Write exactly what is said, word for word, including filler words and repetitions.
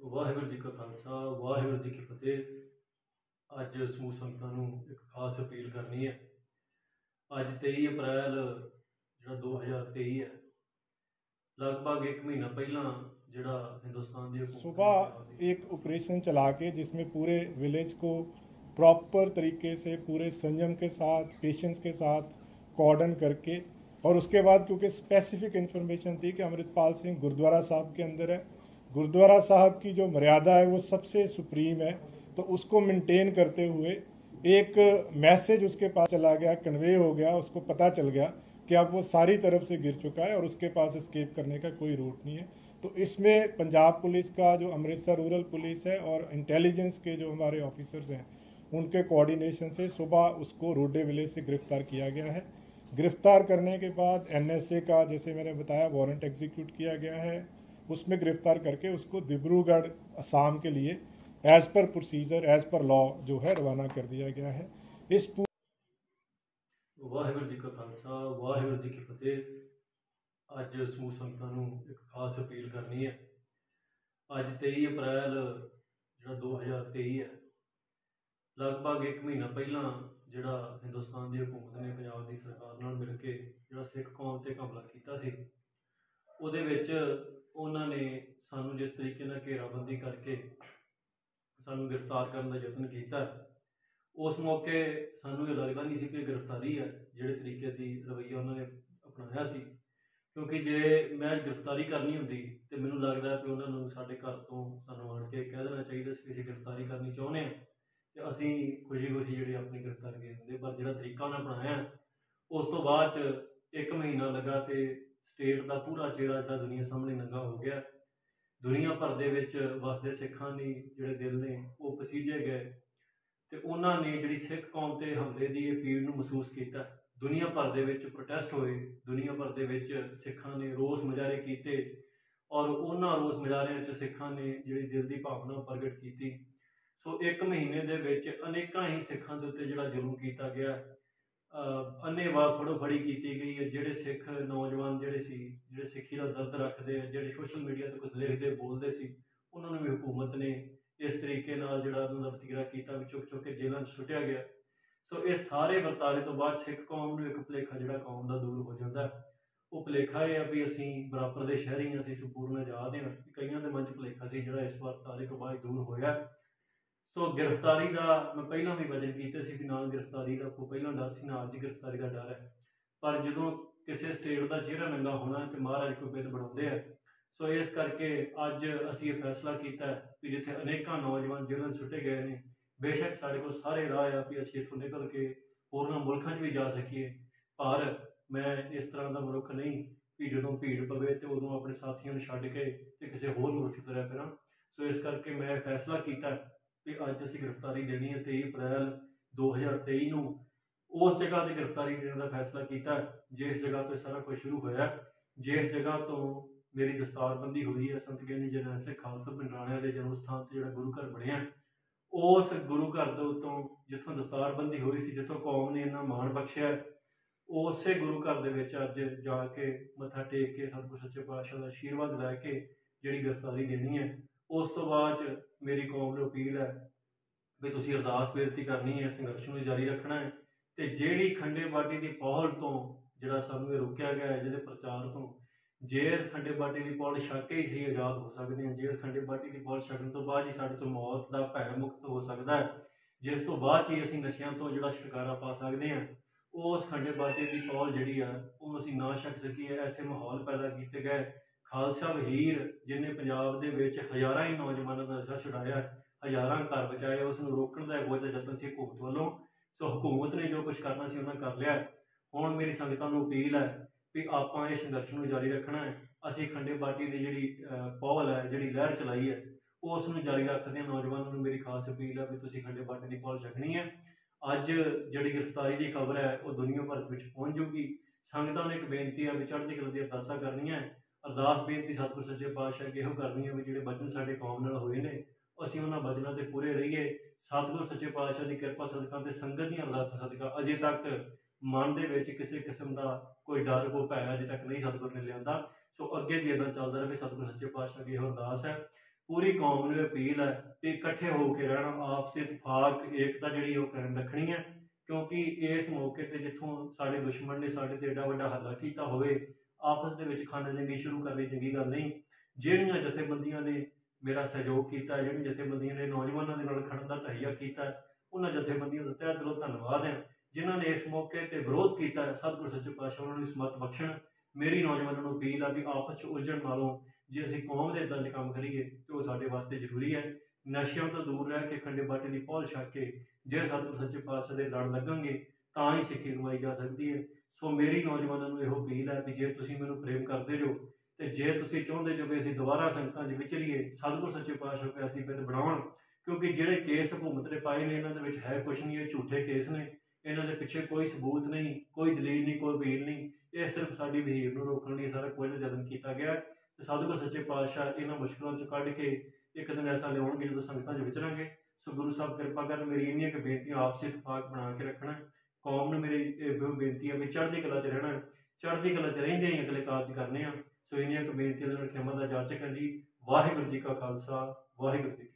ਵਾਹਿਗੁਰੂ ਜੀ ਕਾ ਖਾਲਸਾ ਵਾਹਿਗੁਰੂ ਜੀ ਕੀ ਫਤਿਹ। ਅੱਜ ਸਮੂਹ ਸੰਗਤਾਂ ਨੂੰ ਇੱਕ ਖਾਸ ਅਪੀਲ ਕਰਨੀ ਹੈ। ਅੱਜ तेईस ਅਪ੍ਰੈਲ ਜਿਹੜਾ दो हज़ार तेईस है, लगभग एक महीना पहला ਜਿਹੜਾ हिंदुस्तान ਦੀ सुबह एक ऑपरेशन चला के जिसमें पूरे विलेज को प्रॉपर तरीके से पूरे संयम के साथ पेशेंस के साथ कॉर्डन करके, और उसके बाद क्योंकि स्पेसिफिक इन्फॉर्मेशन थी कि अमृतपाल सिंह गुरुद्वारा साहब के अंदर है, गुरुद्वारा साहब की जो मर्यादा है वो सबसे सुप्रीम है, तो उसको मेंटेन करते हुए एक मैसेज उसके पास चला गया, कन्वे हो गया, उसको पता चल गया कि अब वो सारी तरफ से गिर चुका है और उसके पास एस्केप करने का कोई रूट नहीं है। तो इसमें पंजाब पुलिस का जो अमृतसर रूरल पुलिस है और इंटेलिजेंस के जो हमारे ऑफिसर्स हैं उनके कोऑर्डिनेशन से सुबह उसको रोडे विलेज से गिरफ्तार किया गया है। गिरफ्तार करने के बाद एनएसए का, जैसे मैंने बताया, वारंट एग्जीक्यूट किया गया है। उसमें गिरफ्तार करके उसको डिब्रूगढ़ असम के लिए as per procedure as per law जो है रवाना कर दिया गया है। इस ਵਾਹਿਗੁਰੂ ਜੀ ਕਾ ਖਾਲਸਾ ਵਾਹਿਗੁਰੂ ਜੀ ਕੀ ਫਤਿਹ। ਅੱਜ ਸਮੂਹ ਸੰਗਤਾਂ ਨੂੰ ਇੱਕ ਖਾਸ ਅਪੀਲ ਕਰਨੀ ਹੈ। ਅੱਜ तेईस ਅਪ੍ਰੈਲ ਜਿਹੜਾ दो हज़ार तेईस ਹੈ, ਲਗਭਗ ਇੱਕ ਮਹੀਨਾ ਪਹਿਲਾਂ ਜਿਹੜਾ ਹਿੰਦੁਸਤਾਨ ਦੀ ਹਕੂਮਤ ਨੇ ਪੰਜਾਬ ਦੀ ਸਰਕਾਰ ਨਾਲ ਮਿਲ ਕੇ ਜਿਹੜਾ ਸਿੱਖ ਕੌਮ ਤੇ ਹਮਲਾ ਕੀਤਾ ਸੀ, ਉਹਦੇ ਵਿੱਚ ਉਹਨਾਂ ਨੇ ਸਾਨੂੰ ਜਿਸ ਤਰੀਕੇ ਨਾਲ ਘੇਰਾਬੰਦੀ ਕਰਕੇ ਸਾਨੂੰ ਗ੍ਰਿਫਤਾਰ ਕਰਨ ਦਾ ਯਤਨ ਕੀਤਾ, उस मौके सानू ये लगता नहीं सी कि गिरफ्तारी है जिहड़े तरीके की रवैया उन्होंने अपनाया सी, क्योंकि जे मैं गिरफ्तारी करनी होंदी तो मैनूं लगता है कि उन्होंने साडे घर तो सानू आण के कह देना चाहिए सी कि असीं गिरफ्तारी करनी चाहुंदे हां ते असीं खुशी खुशी जिहड़ी अपनी गिरफ्तारी दे दिंदे। पर जिहड़ा तरीका उन्हें अपनाया उस तो बाद च एक महीना लगा तो स्टेट का पूरा चेहरा जिहड़ा दुनिया सामने नंगा हो गया। दुनिया भर दे विच वसदे सिखां दी जिहड़े दिल ने वो पसीजे गए ਤੇ ਉਹਨਾਂ ਨੇ ਜਿਹੜੀ ਸਿੱਖ ਕੌਮ ਤੇ ਹਮਲੇ ਦੀ ਇਹ ਪੀੜ ਨੂੰ ਮਹਿਸੂਸ ਕੀਤਾ। ਦੁਨੀਆ ਭਰ ਦੇ ਵਿੱਚ ਪ੍ਰੋਟੈਸਟ ਹੋਏ, ਦੁਨੀਆ ਭਰ ਦੇ ਵਿੱਚ ਸਿੱਖਾਂ ਨੇ ਰੋਸ ਮੁਜ਼ਾਹਰੇ ਕੀਤੇ, ਔਰ ਉਹਨਾਂ ਰੋਸ ਮੁਜ਼ਾਹਰਿਆਂ 'ਚ ਸਿੱਖਾਂ ਨੇ ਜਿਹੜੀ ਦਿਲ ਦੀ ਭਾਵਨਾ ਪ੍ਰਗਟ ਕੀਤੀ। ਸੋ ਇੱਕ ਮਹੀਨੇ ਦੇ ਵਿੱਚ ਅਨੇਕਾਂ ਹੀ ਸਿੱਖਾਂ ਦੇ ਉੱਤੇ ਜਿਹੜਾ ਜ਼ੁਲਮ ਕੀਤਾ ਗਿਆ, ਅੰਨ੍ਹੇਵਾਹ ਫੜੋ ਫੜੀ ਕੀਤੀ ਗਈ ਹੈ। ਜਿਹੜੇ ਸਿੱਖ ਨੌਜਵਾਨ ਜਿਹੜੇ ਸੀ, ਜਿਹੜੇ ਸਿੱਖੀ ਦਾ ਦਰਦ ਰੱਖਦੇ ਆ, ਜਿਹੜੇ ਸੋਸ਼ਲ ਮੀਡੀਆ 'ਤੇ ਕੁਝ ਲਿਖਦੇ ਬੋਲਦੇ ਸੀ, ਉਹਨਾਂ ਨੂੰ ਵੀ ਹਕੂਮਤ ਨੇ इस तरीके नाल जिहड़ा उन्होंने वतीरा किया भी चुक चुक के जेलों में सुटिया गया। सो इस सारे वरतारे तो बाद सिख कौम नूं एक भुलेखा जिहड़ा कौम का दूर हो जाता है। वो भुलेखा यह है भी असीं बराबर के शहरी हाँ, असीं संपूर्ण आज़ाद हाँ। कईयां दे मन च भुलेखा सी जिहड़ा इस वरतारे तो बाद दूर होया। सो गिरफ्तारी का मैं पहलां भी वजन कीते सी कि ना गिरफ्तारी का कोई पहलां डर सी, ना अज गिरफ्तारी का डर है। पर जदों किसी स्टेट का चेहरा नंगा होना तो महाराज कोई बिद बनाउंदे है। सो इस करके अज असीं ये फैसला किया कि जिथे अनेकों नौजवान जेलों सुटे गए हैं, बेशक साढ़े को सारे राह आ भी असीं इत्थों निकल के होरनां मुल्कां भी जा सकीए, पर मैं इस तरह का मनुख नहीं कि जदों भीड़ पवे तो उदों अपने साथियों छड्ड के ते किसी होर मुल्क तुरिया फिरां। सो इस करके मैं फैसला किया कि अज असीं गिरफ्तारी देनी है। तेईस अप्रैल दो हज़ार तेईस नूं उस जगह की गिरफ्तारी देने का फैसला किया जिस जगह तो सारा कुछ शुरू होया, जिस जगह तो मेरी दस्तारबंदी हुई है। संत गियानी जरनैल सिंह खालसा पिंडराणिया के जन्म स्थान से जो गुरु घर बनया, उस गुरु घर के उत्तों जितों दस्तारबंदी हुई सी, जितों कौम ने इन्ना मान बख्शिया, उस गुरु घर के अज जाके मत्था टेक के सतगुरु सच्चे पातशाह का आशीर्वाद लैके जी गिरफ्तारी देनी है। उस तो बाद मेरी कौम को अपील है भी तुसीं अरदास बेनती करनी है, संघर्ष में जारी रखना है। तो जिहड़ी खंडे बाटी की पहल तो जिहड़ा सानूं रोकिया गया है, जिहदे प्रचार तो जे इस खंडे बाटी की पौल छक के ही असीं आज़ाद हो सकते हैं, जे इस खंडे बाटी की पौल छकण तो बाद ही साडे तो मौत का भै मुक्त हो सकता है, जिस तो बाद ही असीं नशियां तो जिहड़ा छुटकारा पा सकते हैं। उस खंडे बाटी की पौल जिहड़ी है वो असीं ना छक सकीए, ऐसे माहौल पैदा किए गए। खालसा वहीर जिन्हें पंजाब दे विच हज़ारां ही नौजवानों का नशा छुड़ाया, हज़ारां घर बचाए, उसनूं रोकण दा बहुत यतन सी हुकूमत वालों। सो हुकूमत ने जो कुछ करना सी उन्हें कर लिया। हुण मेरी संगतां नूं अपील है भी आपां इस संघर्ष में जारी रखना है। असीं खंडे बाटी की जिहड़ी पहल है, जिहड़ी लहर चलाई है, उसनूं जारी रखदे हां। नौजवानों नूं मेरी खास अपील है भी तुसीं खंडे बाटी की पहल छकनी है। अज जिहड़ी गिरफ्तारी की खबर है वो दुनिया भर विच पहुँच जूगी। संगतां नूं एक बेनती है भी चढ़दी कला दी अरदासां करनियां है। अरदास बेनती सतगुरु सच्चे पातशाह अगे इहो करनी है भी जिहड़े वचन साडे कौम नाल होए ने असीं उन्हां वचनां ते पूरे रहीए। सतगुरु सच्चे पातशाह की कृपा सदका ते संगत दीआं अरदासां सदका अजे तक मन दे विच किसी किस्म का कोई डर कोई भै अजे तक नहीं सतगुर ने लिया। सो अगे भी इदा चलता रहे। सतगुरु सच्चे पातशाह की यह अरदास है। पूरी कौम ਨੂੰ अपील है कि इकट्ठे होकर रहना, आपसी इतफाक एकता जी कायम रखनी है। क्योंकि इस मौके पर जितों साढ़े दुश्मन ने साढ़े ते एडा वड्डा हल्ला किया होवे, आपस के खाना जंगी शुरू करनी चंगी गल नहीं। जिहड़ियां जथेबंदियां ने मेरा सहयोग किया, जिहड़ियां जथेबंदियां ने नौजवानों के नाल खड़न का तहिया किया, उन्होंने जथेबंदियों का तहे दिलों धन्नवाद है। जिन्हों ने इस मौके पर विरोध किया, सतगुरु सच्चे पातशाह उन्होंने समत बख्शण। मेरी नौजवानों को अपील है भी आपस च उलझण नालों जे असीं कौम के इदां दे काम करिए तो साडे वास्ते जरूरी है। नशिਆਂ तो दूर रह के खंडे बाटे की पौल छक के जे सतगुरु सच्चे पातशाह के लड़ लगेंगे तो ही सिक्खी कमाई जा सकती है। सो मेरी नौजवानों को यह अपील है भी जे तुसीं मैनूं प्रेम करते जो तो जे तुसीं चाहुंदे जो कि असीं दोबारा संगतां च विचरीए, सतगुरु सच्चे पातशाह के असीं पिंड बनाउण। क्योंकि जिहड़े केस हुकूमत ने पाए ने इन्हां दे विच है कुछ नहीं, ये झूठे केस ने, इन्हां दे पिछे कोई सबूत नहीं, कोई दलील नहीं, कोई वकील नहीं। ये सिर्फ साडी वहीर नूं रोकण लई सारा कुछ यतन किया गया। तो सतगुरु सच्चे पातशाह इन्हां मुश्किलों चों कढ के एक दिन ऐसा लिआउणगे जदों संगतां च विचरांगे। सो गुरु साहब किरपा कर मेरी इन्नियां क बेनतियां आपसी इतफाक बना के रखना। कौम नूं मेरी एहो बेनती है भी चढ़दी कला च रहना, चढ़दी कला च रहिंदे ही अगले कारज करने आ। सो इन्नियां क बेनतियां दे नाल खिमा दा जाचक है जी। वाहिगुरू जी का खालसा, वाहिगुरू जी की